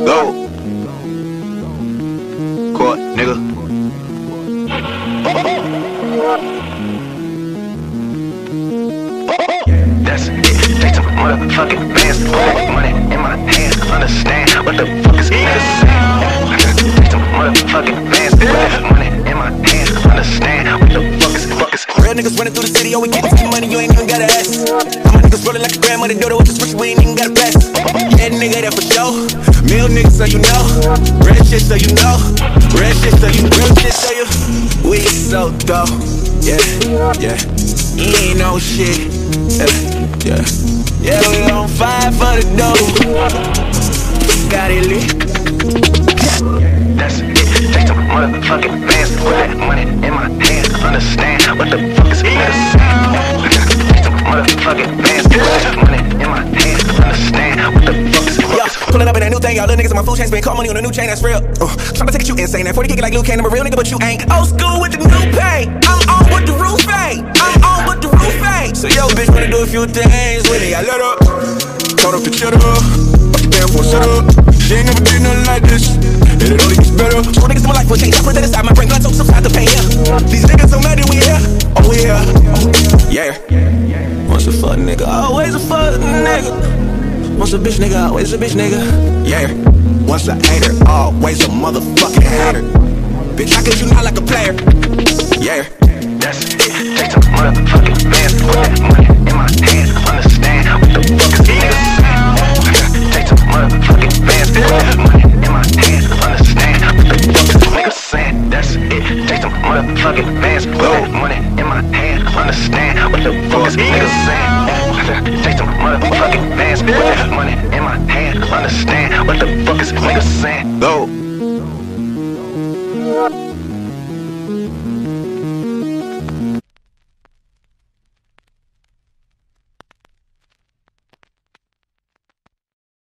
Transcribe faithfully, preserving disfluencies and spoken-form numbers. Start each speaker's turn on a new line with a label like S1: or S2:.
S1: Go. Court, nigga. That's it. Take some motherfucking bands. Put that money in my hands. Understand what the fuck is niggas saying? Take some motherfucking bands. Put that money in my hands. Understand what the fuck is fuck is.
S2: Real niggas running through the city, oh we getting some money, you ain't even gotta ask. My niggas rolling like a grandmother dodo with the switch, we ain't even gotta pass. Yeah, nigga, that for sure. Meal niggas, so you know. Real shit, so you know. Real shit, so you real shit, so you. We so dope. Yeah, yeah. You ain't no shit. Yeah, yeah. Yeah, we on fire for the dough. Got it lit.
S1: That's it. Take some motherfucking bands. Put that money in my hands. Understand what the fuck is niggas saying? Take some motherfucking bands. Put that money in my hands. Understand what the fuck is fuck is.
S2: Pulling up in that new thing, y'all little niggas in my food chain spend call money on a new chain, that's real. Uh, tryna take it, you insane. That forty kick it like Luke Kane, I'm a real nigga, but you ain't. Old school with the new paint. I'm on with the roof ain't. I'm on with the roof ain't. So yo, bitch, wanna do a few things with it. I let up. Told up the cheddar. Up the damn for a setup. She ain't never did nothing like this. And it only gets better. Two niggas in my life will change. I put that aside, my brain got so subside the pain, yeah. These niggas so mad that we here. Oh, we here. Yeah. Once a fuck nigga, always a fuck nigga. Once a bitch nigga, always a bitch nigga. Yeah. Once a hater, always a motherfucking hater. Bitch, I get you not like a player. Yeah.
S1: That's it. Take some motherfucking bands. Put that money in my hands. Understand what the fuck is niggas saying? Take some motherfucking bands. Put that money in my hands. Understand what the fuck is niggas saying? That's it. Take some motherfucking bands. Put that money in my hands. Understand what the fuck is niggas saying? Take some motherfucking bands. Put that money in my hands. Understand what the fuck is niggas saying? Go.